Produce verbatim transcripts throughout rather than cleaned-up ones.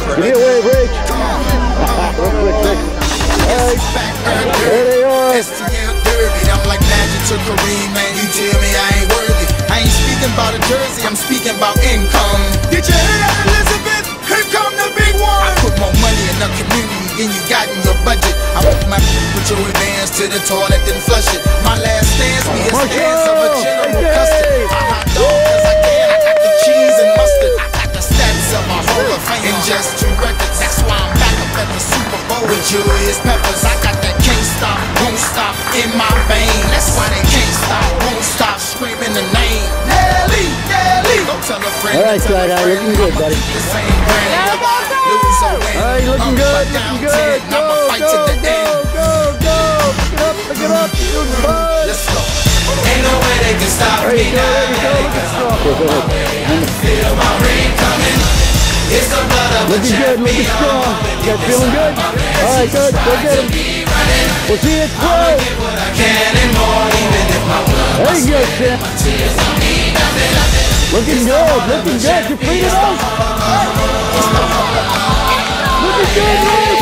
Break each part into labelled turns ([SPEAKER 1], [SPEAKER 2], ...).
[SPEAKER 1] Give me a wave, Rich. Hey, there they are.
[SPEAKER 2] I'm like Magic to Kareem, man. You tell me I ain't worthy. I ain't speaking about a jersey, I'm speaking about income. Did you hear that, Elizabeth? Here come the big one. I put more money in the community than you got in your budget. I put my put your advance to the toilet, then flush it. My last stance be a stance of a general custard. I hot dog cause I can. I got the cheese and mustard. I got the stats of my Hall of Fame in just two records. That's why I'm back up at the Super Bowl with Julius Peppers. I got that can't stop, won't stop in my vein. That's why they can't stop, won't stop screaming the name. Nelly, Nelly. Go tell a friend.
[SPEAKER 1] All right, Side Eye, looking good, buddy. All right, looking good, looking good. Go, go, go, go, go. Pick it up, pick it up.
[SPEAKER 2] Let's go. Ain't no way they can stop me now. Feel my ring coming. It's the blood of
[SPEAKER 1] looking good, looking strong. You guys feeling good? All right, good. Go get him. We'll see you at twelve. There you go, Sam. Looking good, looking good. You're free to go. Looking good,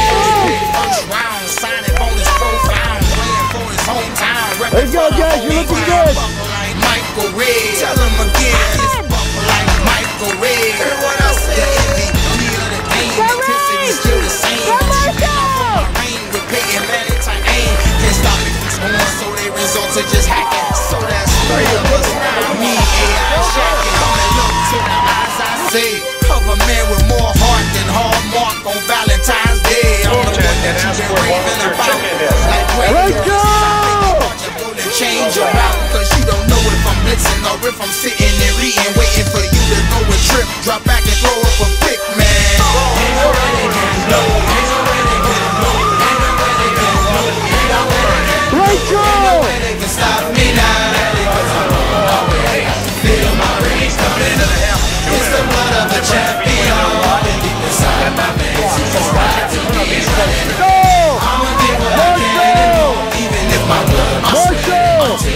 [SPEAKER 1] there you go, guys. You're looking good.
[SPEAKER 2] Michael Red. Tell him again. It's like Michael Red. Hear what I said? M V P of the game. Intensity still the same. I'm shooting off of my rain with Peyton Manning type aim. Can't stop me from scoring, so they result to just hacking. So that's three of us now. Me, A I, Shaq, and I'ma look to the eyes I see of a man with more heart than Hallmark on Valentine's Day. I'm the one that you've been raving about. Like
[SPEAKER 1] Let's go!
[SPEAKER 2] Change your route, cause you don't know if I'm blitzing or if I'm sitting and reading, waiting for you to go and trip, drop back and throw up a pick, man. Ain't no way they can know, ain't no way they can know, ain't no way they can know, ain't no way they can know, ain't no way they can stop me now, cause I'm on my way. Feel my rage coming up, it's the blood of a champion, and deep inside my veins, it's right to be running. I'ma get what I can anymore, even if my blood, my sweat.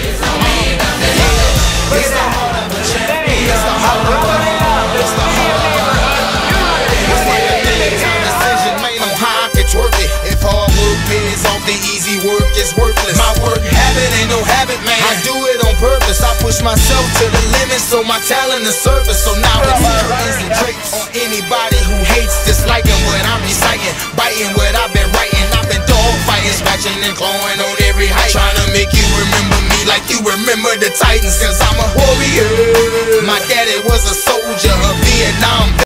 [SPEAKER 2] It's the heart of a champion. It's the heart of a champion. It's the heart of a champion. It's like a big time decision made on how I can twerk it. If hard work pays off, the easy work is worthless. My work habit ain't no habit, man. I do it on purpose. I push myself to the limit, so my talent is surface. So now it's curtains and drapes on anybody who hates, disliking what I'm reciting, biting what I've been writing. I've been dog fighting, scratching and clawing on every height, trying to make you remember me like you remember the Titans, cause I'm a warrior. My daddy was a soldier of Vietnam.